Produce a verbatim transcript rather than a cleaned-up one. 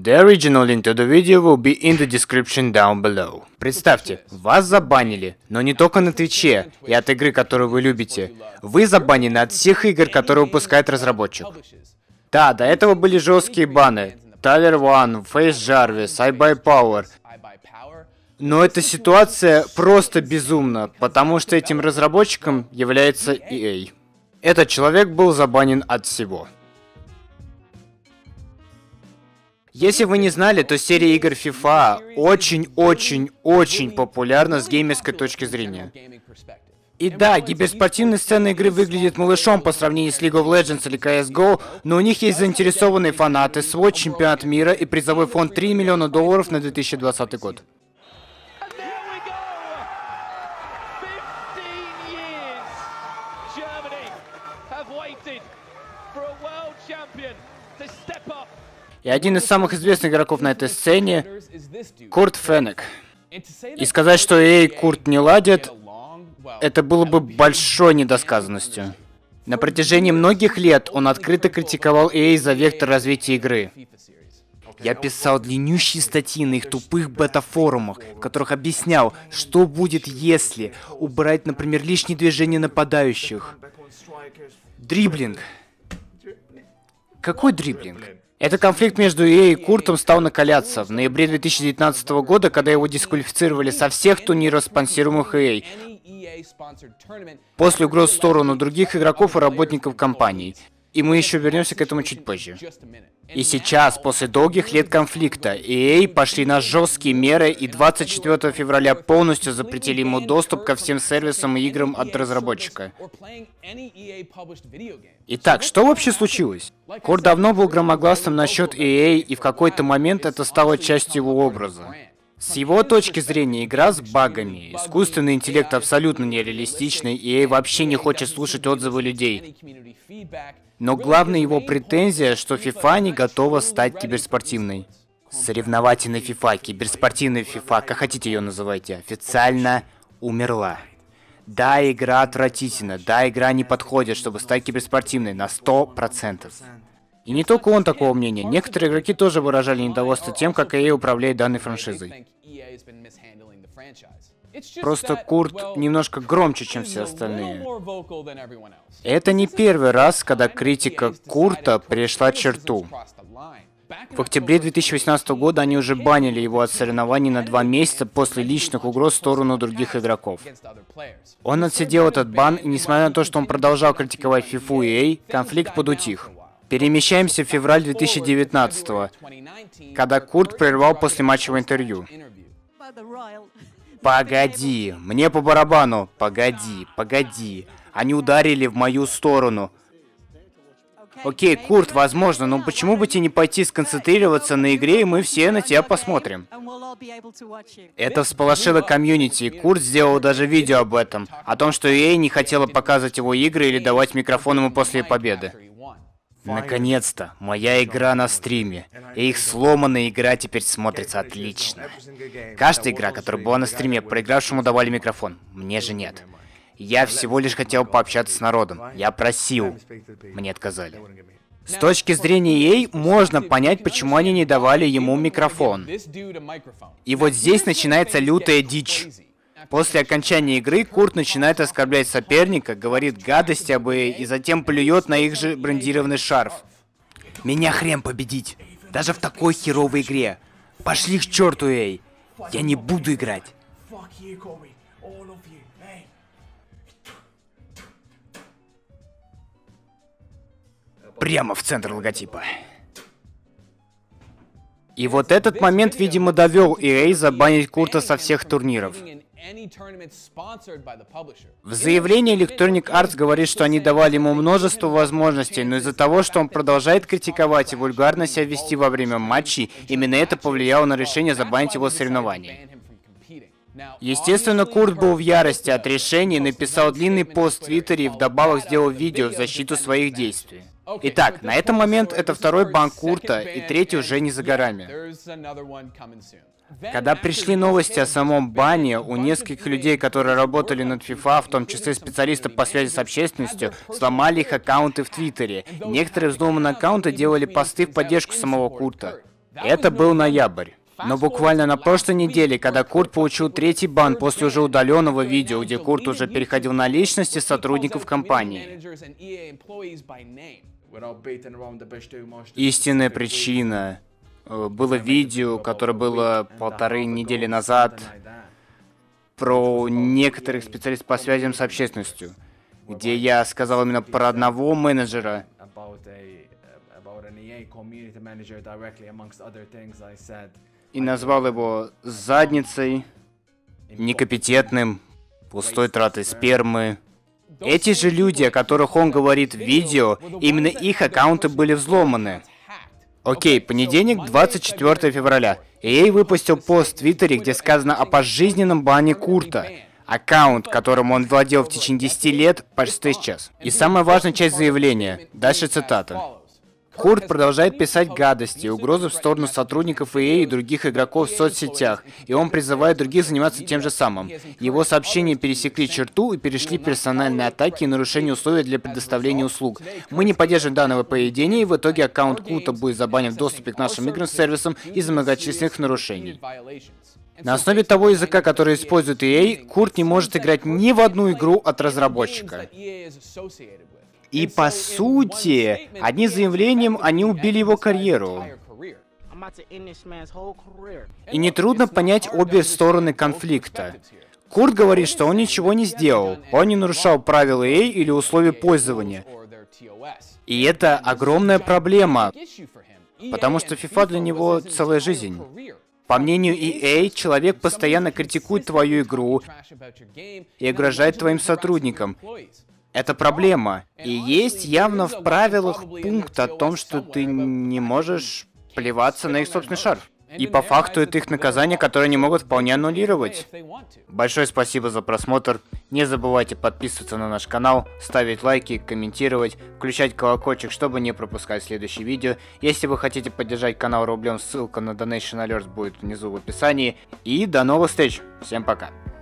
The original link to the video will be in the description down below. Представьте, вас забанили, но не только на Твиче и от игры, которую вы любите. Вы забанены от всех игр, которые выпускает разработчик. Да, до этого были жесткие баны. Tyler One, Face Jarvis, iBuyPower. Но эта ситуация просто безумна, потому что этим разработчиком является и эй. Этот человек был забанен от всего. Если вы не знали, то серия игр FIFA очень-очень-очень популярна с геймерской точки зрения. И да, гиперспортивная сцена игры выглядит малышом по сравнению с League of Legends или си эс го, но у них есть заинтересованные фанаты, свой чемпионат мира и призовой фонд три миллиона долларов на две тысячи двадцатый год. И один из самых известных игроков на этой сцене — Курт Феннек. И сказать, что эй и Курт не ладят, это было бы большой недосказанностью. На протяжении многих лет он открыто критиковал эй за вектор развития игры. Я писал длиннющие статьи на их тупых бета-форумах, в которых объяснял, что будет, если убрать, например, лишние движения нападающих. Дриблинг. Какой дриблинг? Этот конфликт между эй и Куртом стал накаляться в ноябре две тысячи девятнадцатого года, когда его дисквалифицировали со всех турниров, спонсируемых эй, после угроз в сторону других игроков и работников компаний. И мы еще вернемся к этому чуть позже. И сейчас, после долгих лет конфликта, и эй пошли на жесткие меры и двадцать четвёртого февраля полностью запретили ему доступ ко всем сервисам и играм от разработчика. Итак, что вообще случилось? Курт давно был громогласным насчет и эй, и в какой-то момент это стало частью его образа. С его точки зрения, игра с багами, искусственный интеллект абсолютно нереалистичный, и эй вообще не хочет слушать отзывы людей. Но главная его претензия, что FIFA не готова стать киберспортивной. Соревновательная FIFA, киберспортивная FIFA, как хотите ее называйте, официально умерла. Да, игра отвратительна, да, игра не подходит, чтобы стать киберспортивной на сто процентов. И не только он такого мнения, некоторые игроки тоже выражали недовольство тем, как эй управляет данной франшизой. Просто Курт немножко громче, чем все остальные. Это не первый раз, когда критика Курта перешла черту. В октябре две тысячи восемнадцатого года они уже банили его от соревнований на два месяца после личных угроз в сторону других игроков. Он отсидел этот бан, и несмотря на то, что он продолжал критиковать FIFA и эй, конфликт подутих. Перемещаемся в февраль две тысячи девятнадцатого, когда Курт прервал послематчевое интервью. Погоди, мне по барабану, погоди, погоди. Они ударили в мою сторону. Окей, Курт, возможно, но почему бы тебе не пойти сконцентрироваться на игре, и мы все на тебя посмотрим? Это всполошило комьюнити, и Курт сделал даже видео об этом, о том, что эй не хотела показывать его игры или давать микрофон ему после победы. Наконец-то, моя игра на стриме, и их сломанная игра теперь смотрится отлично. Каждая игра, которая была на стриме, проигравшему давали микрофон, мне же нет. Я всего лишь хотел пообщаться с народом, я просил, мне отказали. С точки зрения эй, можно понять, почему они не давали ему микрофон. И вот здесь начинается лютая дичь. После окончания игры Курт начинает оскорблять соперника, говорит гадости об эй и затем плюет на их же брендированный шарф. Меня хрен победить, даже в такой херовой игре. Пошли к черту, эй. Я не буду играть. Прямо в центр логотипа. И вот этот момент, видимо, довел и эй забанить Курта со всех турниров. В заявлении Electronic Arts говорит, что они давали ему множество возможностей, но из-за того, что он продолжает критиковать и вульгарно себя вести во время матчей, именно это повлияло на решение забанить его соревнования. Естественно, Курт был в ярости от решения и написал длинный пост в Твиттере и вдобавок сделал видео в защиту своих действий. Итак, на этот момент это второй бан Курта, и третий уже не за горами. Когда пришли новости о самом бане, у нескольких людей, которые работали над FIFA, в том числе специалисты по связи с общественностью, сломали их аккаунты в Твиттере. Некоторые взломанные аккаунты делали посты в поддержку самого Курта. Это был ноябрь. Но буквально на прошлой неделе, когда Курт получил третий бан после уже удаленного видео, где Курт уже переходил на личности сотрудников компании. Истинная причина. Было видео, которое было полторы недели назад, про некоторых специалистов по связям с общественностью, где я сказал именно про одного менеджера. И назвал его задницей, некомпетентным, пустой тратой спермы. Эти же люди, о которых он говорит в видео, именно их аккаунты были взломаны. Окей, понедельник, двадцать четвёртого февраля. и эй выпустил пост в Твиттере, где сказано о пожизненном бане Курта. Аккаунт, которым он владел в течение десяти лет, почти исчез. И самая важная часть заявления. Дальше цитата. Курт продолжает писать гадости и угрозы в сторону сотрудников и эй и других игроков в соцсетях, и он призывает других заниматься тем же самым. Его сообщения пересекли черту и перешли в персональные атаки и нарушение условий для предоставления услуг. Мы не поддерживаем данного поведения, и в итоге аккаунт Курта будет забанен в доступе к нашим играм с сервисом из-за многочисленных нарушений. На основе того языка, который использует и эй, Курт не может играть ни в одну игру от разработчика. И по сути, одним заявлением они убили его карьеру. И нетрудно понять обе стороны конфликта. Курт говорит, что он ничего не сделал, он не нарушал правила и эй или условия пользования. И это огромная проблема, потому что FIFA для него целая жизнь. По мнению и эй, человек постоянно критикует твою игру и угрожает твоим сотрудникам. Это проблема. И есть явно в правилах пункт о том, что ты не можешь плеваться на их собственный шарф. И по факту это их наказание, которое они могут вполне аннулировать. Большое спасибо за просмотр. Не забывайте подписываться на наш канал, ставить лайки, комментировать, включать колокольчик, чтобы не пропускать следующие видео. Если вы хотите поддержать канал рублем, ссылка на Donation Alerts будет внизу в описании. И до новых встреч. Всем пока.